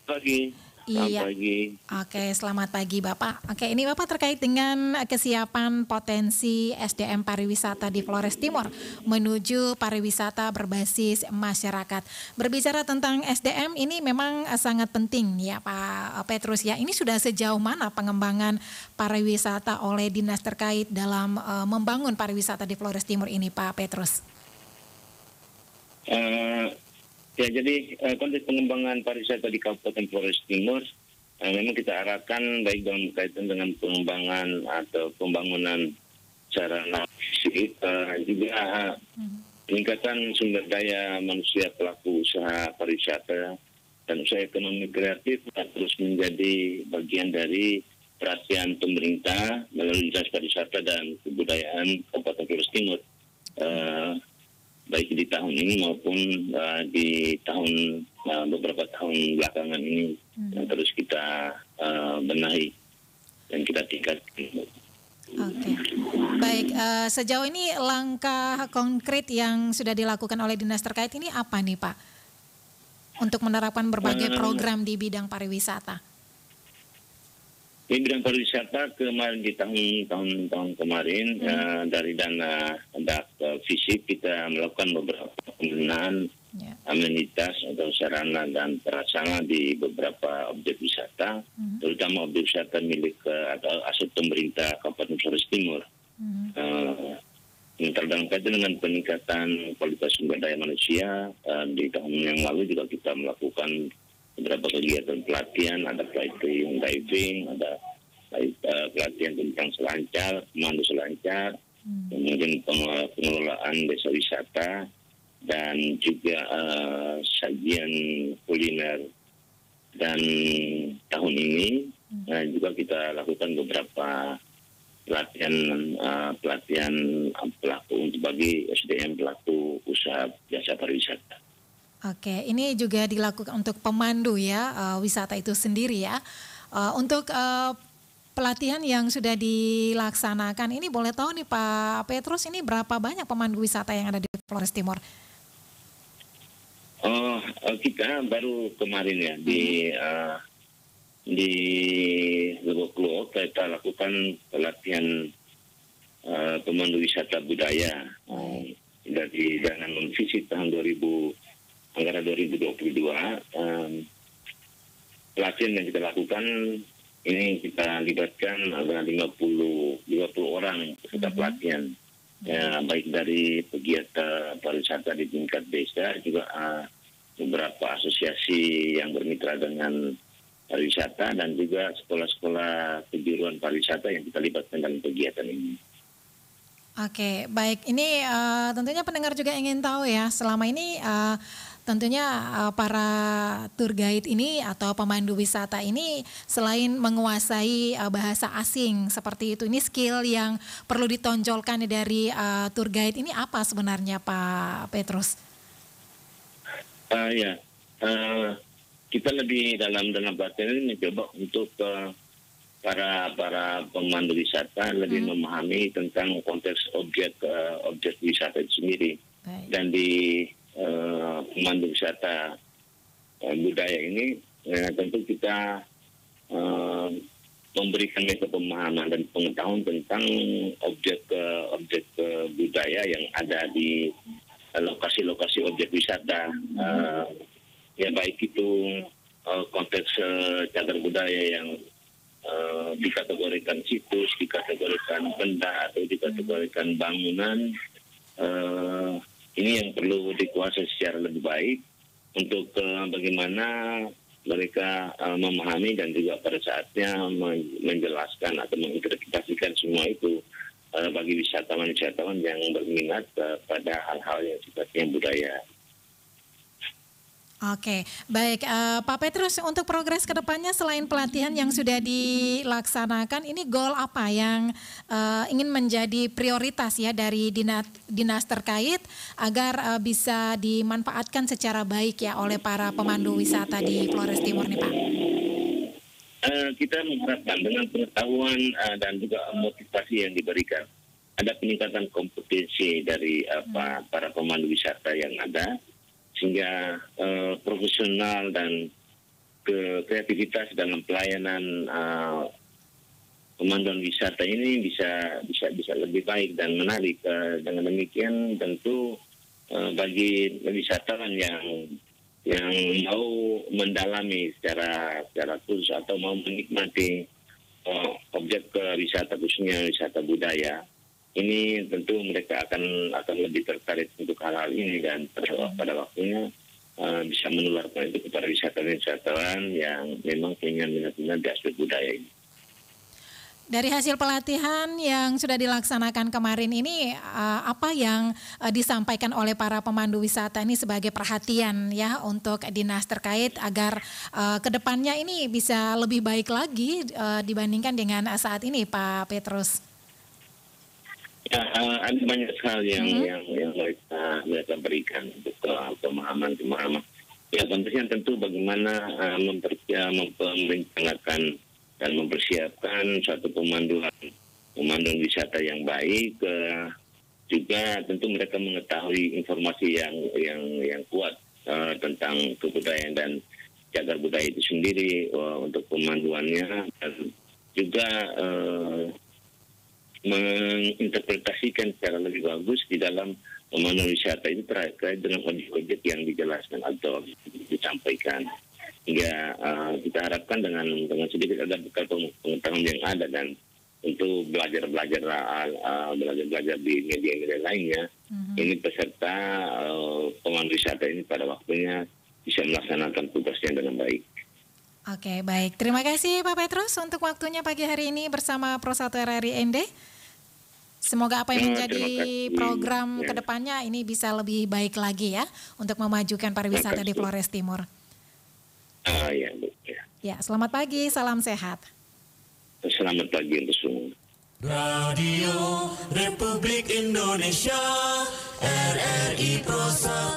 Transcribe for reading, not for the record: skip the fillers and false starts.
pagi. Selamat Iya. pagi. Oke, selamat pagi Bapak. Oke, ini Bapak terkait dengan kesiapan potensi SDM pariwisata di Flores Timur menuju pariwisata berbasis masyarakat. Berbicara tentang SDM ini memang sangat penting ya Pak Petrus ya. Ini sudah sejauh mana pengembangan pariwisata oleh dinas terkait dalam membangun pariwisata di Flores Timur ini Pak Petrus? Ya, jadi konteks pengembangan pariwisata di Kabupaten Flores Timur memang kita arahkan baik dalam kaitan dengan pengembangan atau pembangunan sarana fisik, juga peningkatan sumber daya manusia pelaku usaha pariwisata dan usaha ekonomi kreatif terus menjadi bagian dari perhatian pemerintah melalui Dinas Pariwisata dan Kebudayaan Kabupaten Flores Timur. Baik di tahun ini maupun di tahun beberapa tahun belakangan ini yang terus kita benahi dan kita tingkatkan. Oke, baik. Sejauh ini langkah konkret yang sudah dilakukan oleh dinas terkait ini apa nih Pak? Untuk menerapkan berbagai program di bidang pariwisata. Di bidang pariwisata kemarin di tahun kemarin dari dana fisik kita melakukan beberapa pembenahan amenitas atau sarana dan prasarana di beberapa objek wisata, terutama objek wisata milik atau aset pemerintah Kabupaten Flores Timur. Dalam kaitan dengan peningkatan kualitas sumber daya manusia, di tahun yang lalu juga kita melakukan beberapa kegiatan pelatihan, ada flying diving, ada pelatihan tentang selancar, pemandu selancar, kemudian pengelolaan desa wisata, dan juga sajian kuliner. Dan tahun ini juga kita lakukan beberapa pelatihan pelaku untuk bagi SDM pelaku usaha jasa pariwisata. Oke, ini juga dilakukan untuk pemandu ya, wisata itu sendiri ya. Untuk pelatihan yang sudah dilaksanakan ini boleh tahu nih Pak Petrus, ini berapa banyak pemandu wisata yang ada di Flores Timur? Kita baru kemarin ya di Lebok Luok kita lakukan pelatihan pemandu wisata budaya dari dana non fisik tahun anggaran 2022. Pelatihan yang kita lakukan ini kita libatkan ada 50 orang peserta pelatihan, baik dari pegiat pariwisata di tingkat desa, juga beberapa asosiasi yang bermitra dengan pariwisata dan juga sekolah-sekolah kejuruan pariwisata yang kita libatkan dalam kegiatan ini. Oke, baik. Ini tentunya pendengar juga ingin tahu ya, selama ini tentunya para tour guide ini atau pemandu wisata ini selain menguasai bahasa asing seperti itu, ini skill yang perlu ditonjolkan dari tour guide ini apa sebenarnya Pak Petrus? Kita lebih dalam pelatihan ini mencoba untuk para pemandu wisata lebih memahami tentang konteks objek wisata itu sendiri. Baik. Dan di pemandu wisata budaya ini tentu kita memberikan mereka pemahaman dan pengetahuan tentang objek budaya yang ada di lokasi-lokasi objek wisata, ya baik itu konteks cagar budaya yang dikategorikan situs, dikategorikan benda atau dikategorikan bangunan. Ini yang perlu dikuasai secara lebih baik untuk bagaimana mereka memahami dan juga pada saatnya menjelaskan atau menginterpretasikan semua itu bagi wisatawan-wisatawan yang berminat pada hal-hal yang sifatnya budaya. Oke, baik Pak Petrus, untuk progres ke depannya selain pelatihan yang sudah dilaksanakan, ini goal apa yang ingin menjadi prioritas ya dari dinas terkait agar bisa dimanfaatkan secara baik ya oleh para pemandu wisata di Flores Timur nih Pak? Kita mengharapkan dengan pengetahuan dan juga motivasi yang diberikan, ada peningkatan kompetensi dari para pemandu wisata yang ada, sehingga profesional dan kreativitas dalam pelayanan pemanduan wisata ini bisa lebih baik dan menarik. Dengan demikian tentu bagi wisatawan yang mau mendalami secara khusus atau mau menikmati objek wisata khususnya wisata budaya, ini tentu mereka akan lebih tertarik untuk hal-hal ini, dan pada waktunya bisa menularkan itu kepada wisatawan yang memang punya minat di aspek budaya ini. Dari hasil pelatihan yang sudah dilaksanakan kemarin ini, apa yang disampaikan oleh para pemandu wisata ini sebagai perhatian ya untuk dinas terkait agar kedepannya ini bisa lebih baik lagi dibandingkan dengan saat ini, Pak Petrus? Ya, ada banyak hal yang mereka berikan untuk pemahaman. Ya, tentu bagaimana merencanakan dan mempersiapkan suatu pemanduan wisata yang baik. Juga tentu mereka mengetahui informasi yang kuat tentang kebudayaan dan cagar budaya itu sendiri untuk pemanduannya, dan juga menginterpretasikan secara lebih bagus di dalam pemanduan wisata itu terkait dengan objek-objek yang dijelaskan atau disampaikan. Hingga kita harapkan dengan sedikit ada bekal pengetahuan yang ada, dan untuk belajar di media-media lainnya, ini peserta pemandu wisata ini pada waktunya bisa melaksanakan tugasnya dengan baik. Oke, baik. Terima kasih Pak Petrus untuk waktunya pagi hari ini bersama Pro 1 RRI ND. Semoga apa yang menjadi program kedepannya ini bisa lebih baik lagi ya untuk memajukan pariwisata di Flores Timur. Ya, selamat pagi, salam sehat. Selamat pagi untuk semua. Radio Republik Indonesia, RRI Pro 1.